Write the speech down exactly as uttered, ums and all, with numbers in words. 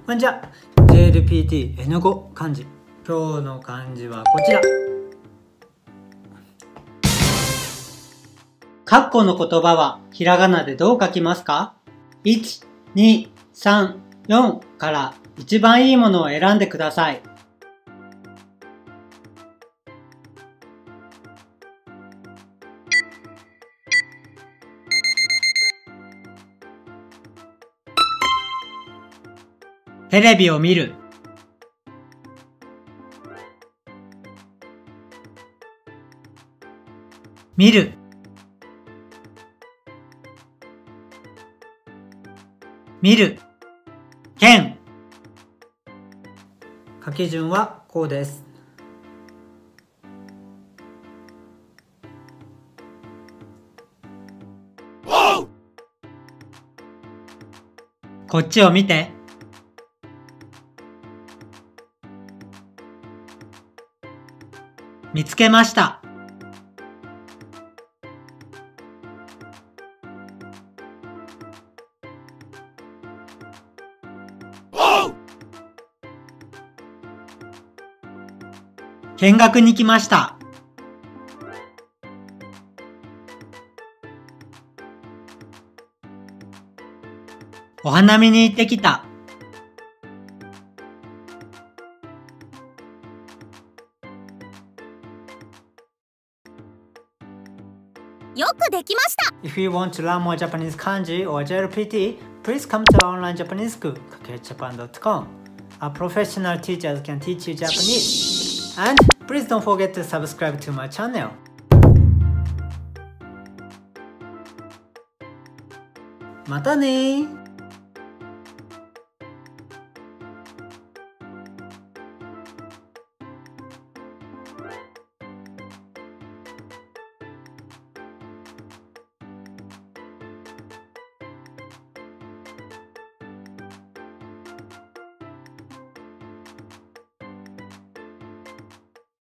こんにちは。 ジェイエルピーティー エヌご 漢字。今日の漢字はこちら。括弧の言葉はひらがなでどう書きますか？ いち、に、さん、よん から一番いいものを選んでください。テレビを見る。見る。見る。剣。書き順はこうです。こっちを見て。見つけました。見学に来ました。お花見に行ってきた。 よくできました。 If you want to learn more Japanese kanji or J L P T, please come to our online Japanese school, kakei japan dot com. Our professional teachers can teach you Japanese. And please don't forget to subscribe to my channel. またねー。